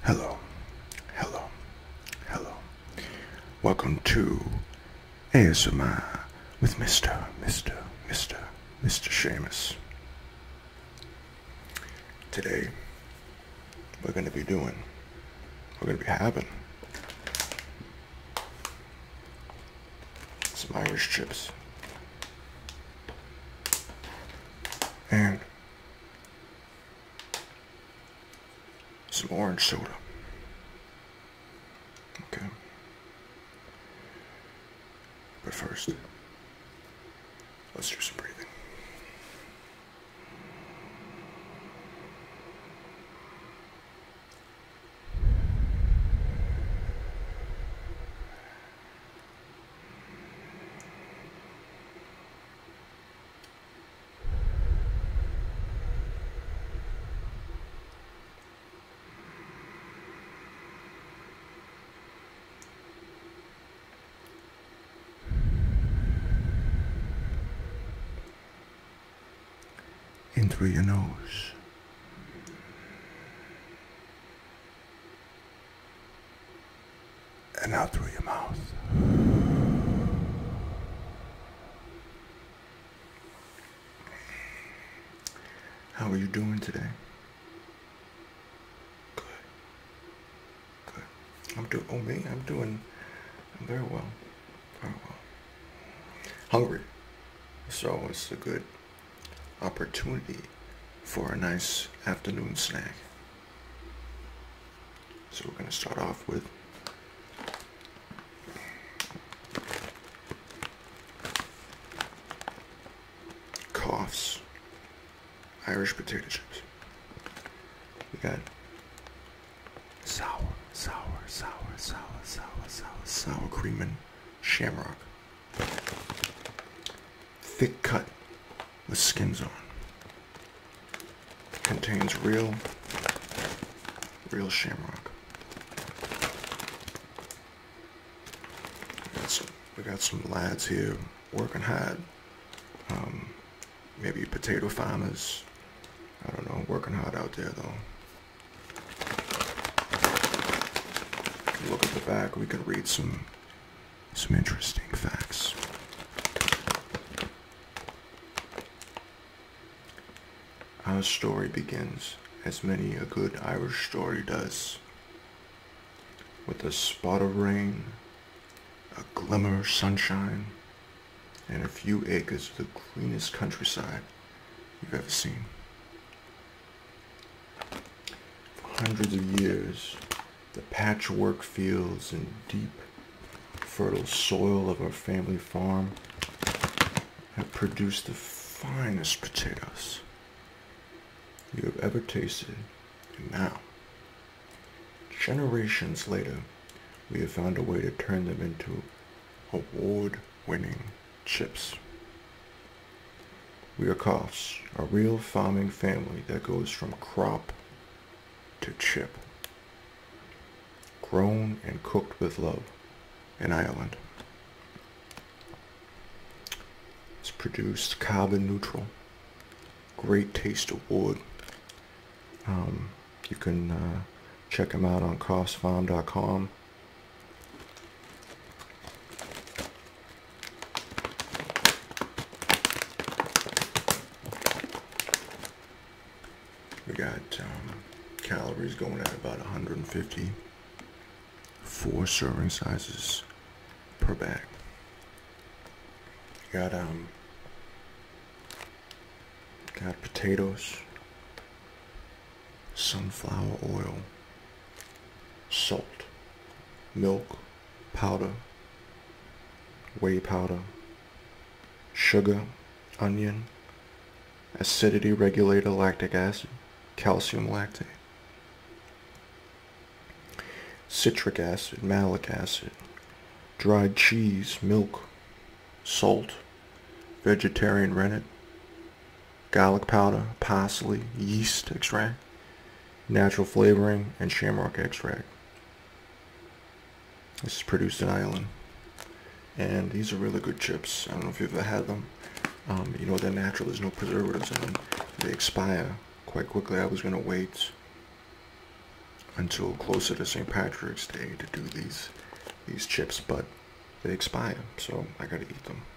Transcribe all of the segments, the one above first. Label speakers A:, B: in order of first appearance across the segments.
A: Hello, hello, hello. Welcome to ASMR with Mr. Seamus. Today, we're going to be having some Irish chips and some orange soda. Okay. But first, let's do some breathing. In through your nose. And out through your mouth. How are you doing today? Good. I'm doing very well. Very well. Hungry. So it's a good opportunity for a nice afternoon snack. So we're going to start off with Cough's Irish potato chips. We got sour cream and shamrock. Thick cut with skins on. Contains real shamrock. We got some lads here working hard. Maybe potato farmers. I don't know, working hard out there though. Look at the back, we could read some interesting facts. Our story begins, as many a good Irish story does, with a spot of rain, a glimmer of sunshine, and a few acres of the greenest countryside you've ever seen. For hundreds of years, the patchwork fields and deep, fertile soil of our family farm have produced the finest potatoes you have ever tasted, and now, generations later, we have found a way to turn them into award-winning chips. We are Coughs, a real farming family that goes from crop to chip, grown and cooked with love in Ireland. It's produced carbon neutral, great taste award. You can check them out on coughsfarm.com. We got calories going at about 150, 4 serving sizes per bag. We got potatoes, sunflower oil, salt, milk, powder, whey powder, sugar, onion, acidity regulator, lactic acid, calcium lactate, citric acid, malic acid, dried cheese, milk, salt, vegetarian rennet, garlic powder, parsley, yeast extract, natural flavoring, and shamrock extract. This is produced in Ireland. And these are really good chips. I don't know if you've ever had them. You know, they're natural, there's no preservatives in them. They expire quite quickly. I was going to wait until closer to St. Patrick's Day to do these chips, but they expire, so I gotta eat them.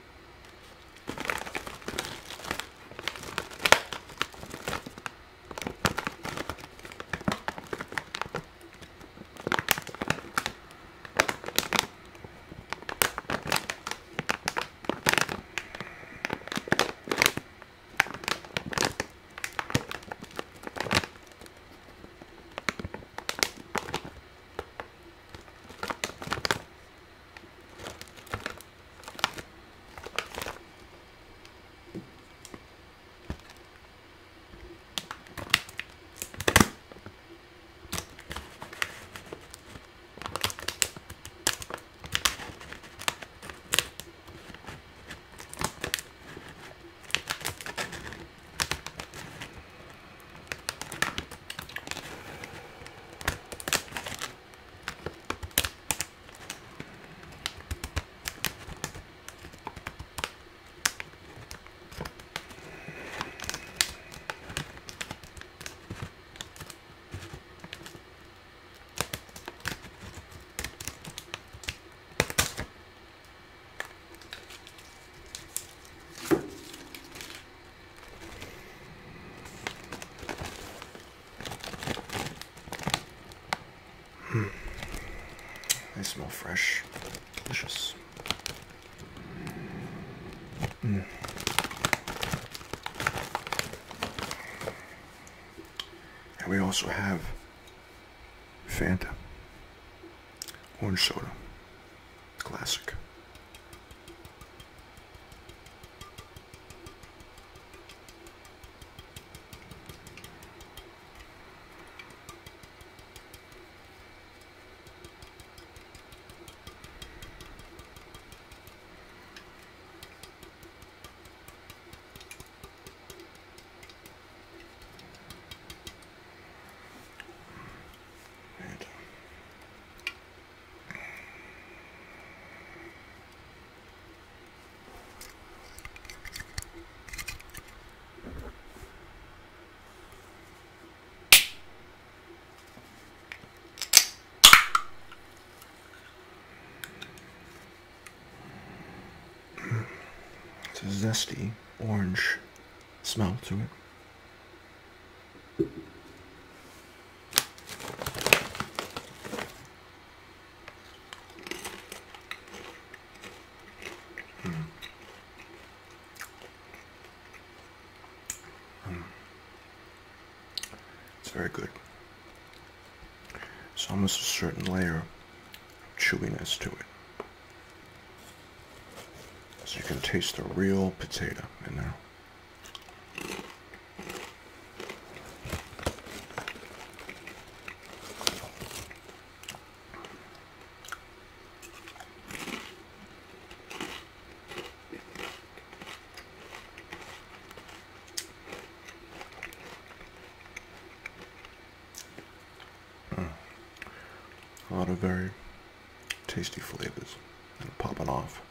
A: They smell fresh, delicious. And we also have Fanta, orange soda, classic. It's a zesty orange smell to it. It's very good. It's almost a certain layer of chewiness to it. So you can taste the real potato in there. A lot of very tasty flavors and popping off.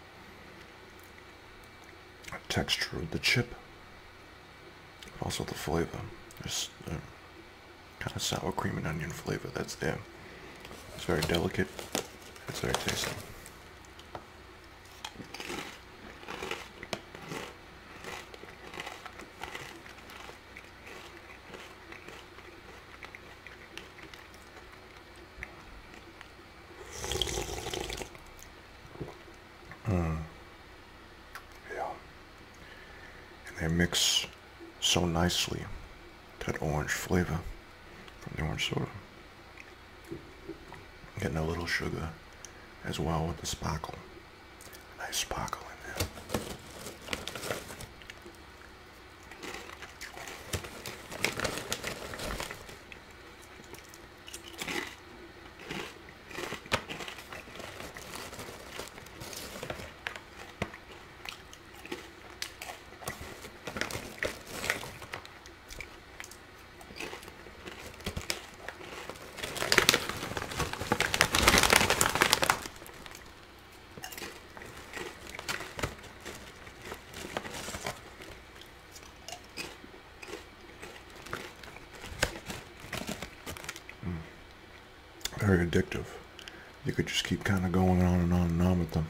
A: Texture of the chip, but also the flavor. There's the kind of sour cream and onion flavor that's there. It's very delicate. It's very tasty. They mix so nicely, that orange flavor from the orange soda. Getting a little sugar as well with the sparkle. Nice sparkle in there. Very addictive. You could just keep kind of going on and on and on with them.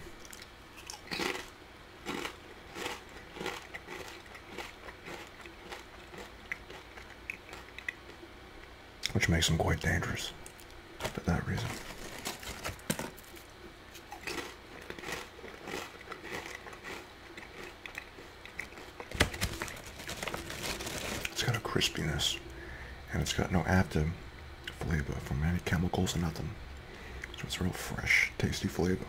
A: Which makes them quite dangerous for that reason. It's got a crispiness, and it's got no after flavor from any chemicals or nothing. So it's real fresh, tasty flavor.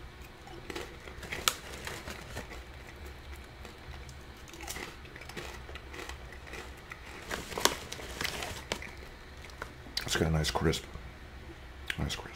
A: It's got a nice crisp. Nice crisp.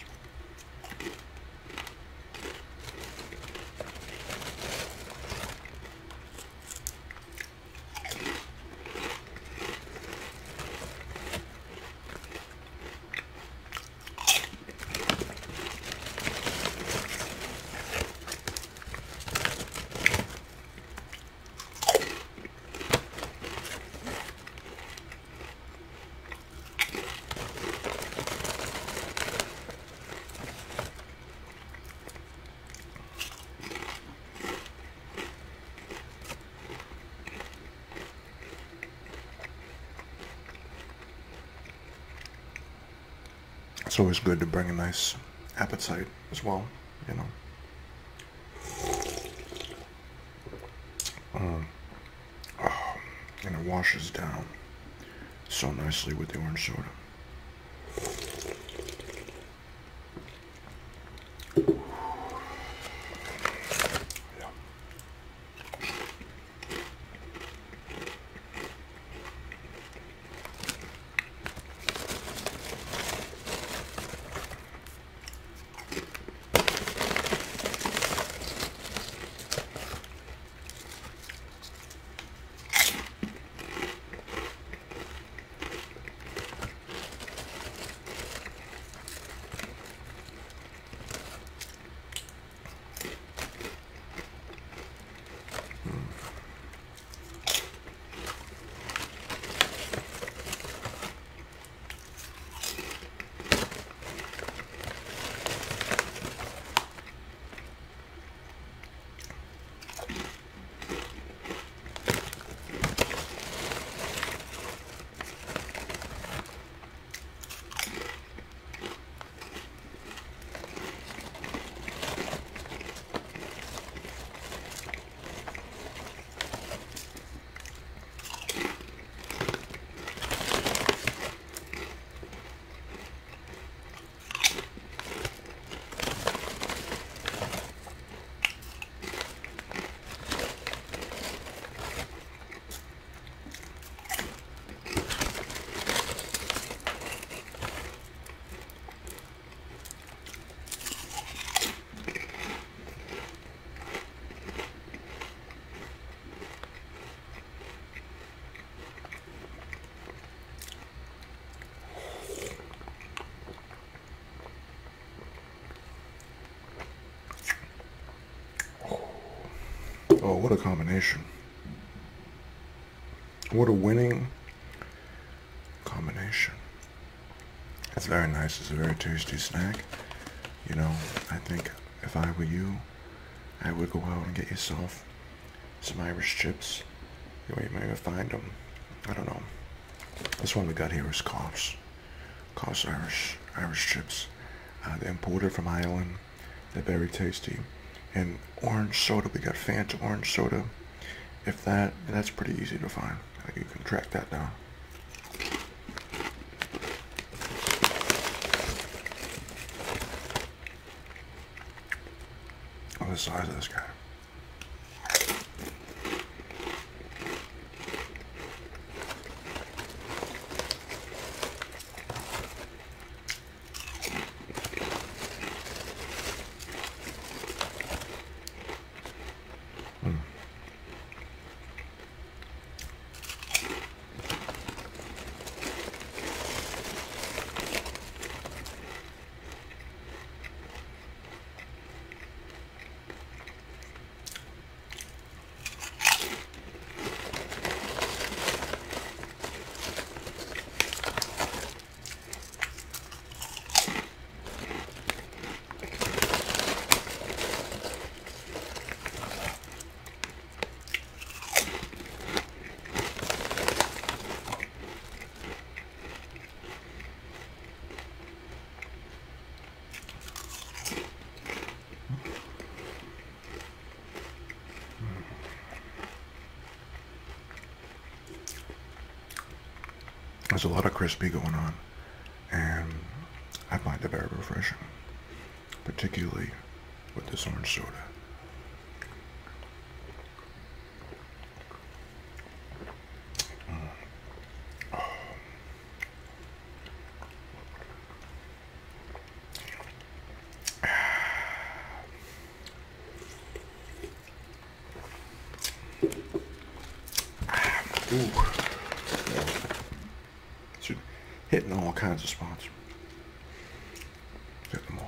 A: It's always good to bring a nice appetite as well, you know. And it washes down so nicely with the orange soda. Oh, what a combination. What a winning combination. It's very nice. It's a very tasty snack. You know, I think if I were you, I would go out and get yourself some Irish chips. You might even find them. I don't know. This one we got here is Coffs. Coffs Irish chips. They're imported from Ireland. They're very tasty. And orange soda, we got Fanta orange soda. If that's pretty easy to find. You can track that down. Oh, the size of this guy. There's a lot of crispy going on, and I find it very refreshing, particularly with this orange soda. Ooh. Yeah. Should hitting all kinds of spots. Hit them all.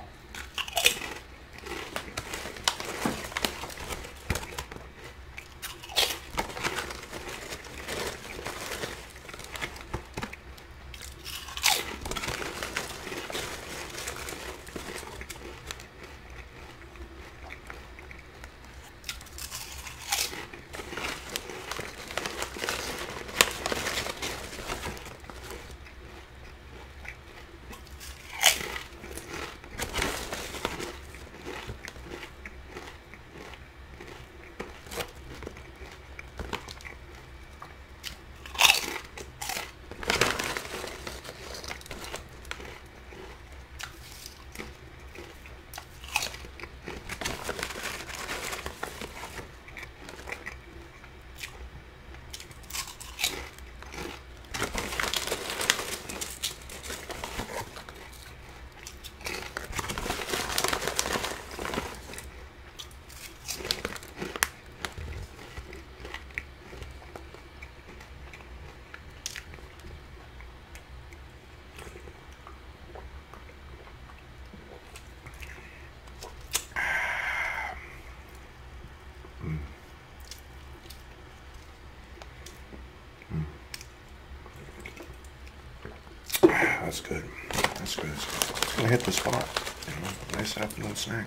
A: That's good. That's good. It's gonna hit the spot. You know, nice afternoon snack.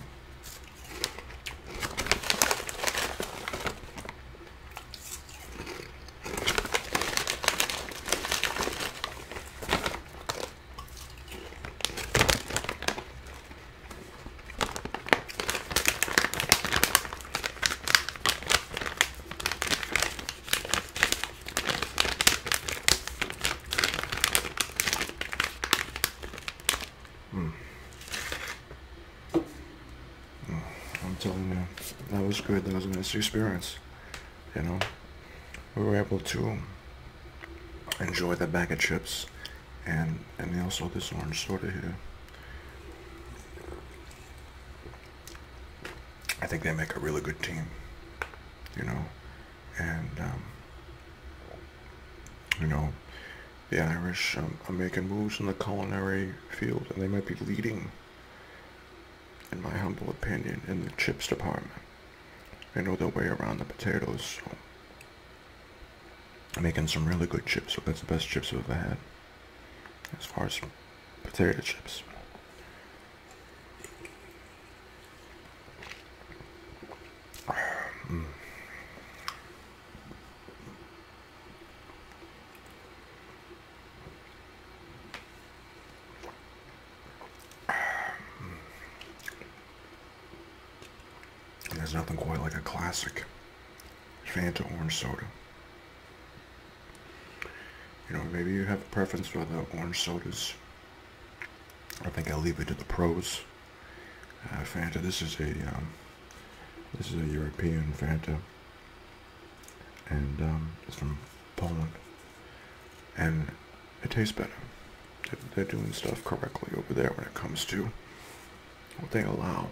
A: I'm telling you, that was good. That was a nice experience. You know, we were able to enjoy the bag of chips and also this orange soda here. I think they make a really good team. You know, and you know, the Irish are making moves in the culinary field, and they might be leading, in my humble opinion, in the chips department. They know their way around the potatoes, so I'm making some really good chips. So that's the best chips I've ever had, as far as potato chips. There's nothing quite like a classic Fanta orange soda. You know, maybe you have a preference for the orange sodas. I think I'll leave it to the pros. Fanta. This is a European Fanta, and it's from Poland, and it tastes better. They're doing stuff correctly over there when it comes to what they allow.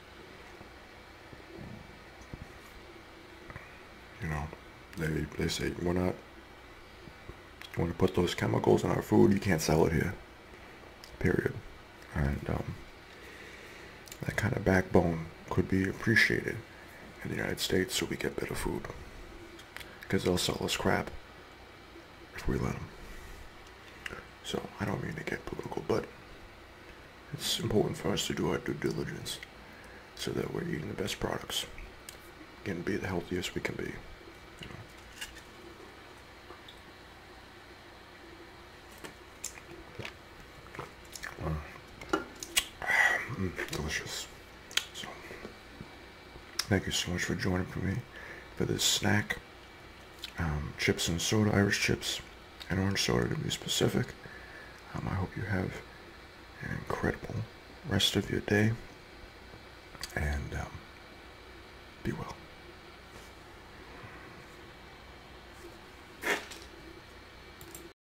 A: You know, they say we're not. You want to put those chemicals in our food, you can't sell it here. Period. And that kind of backbone could be appreciated in the United States, so we get better food. Because they'll sell us crap if we let them. So I don't mean to get political, but it's important for us to do our due diligence so that we're eating the best products and be the healthiest we can be. Delicious. So, thank you so much for joining me for this snack. Chips and soda, Irish chips an orange soda to be specific. I hope you have an incredible rest of your day, and be well.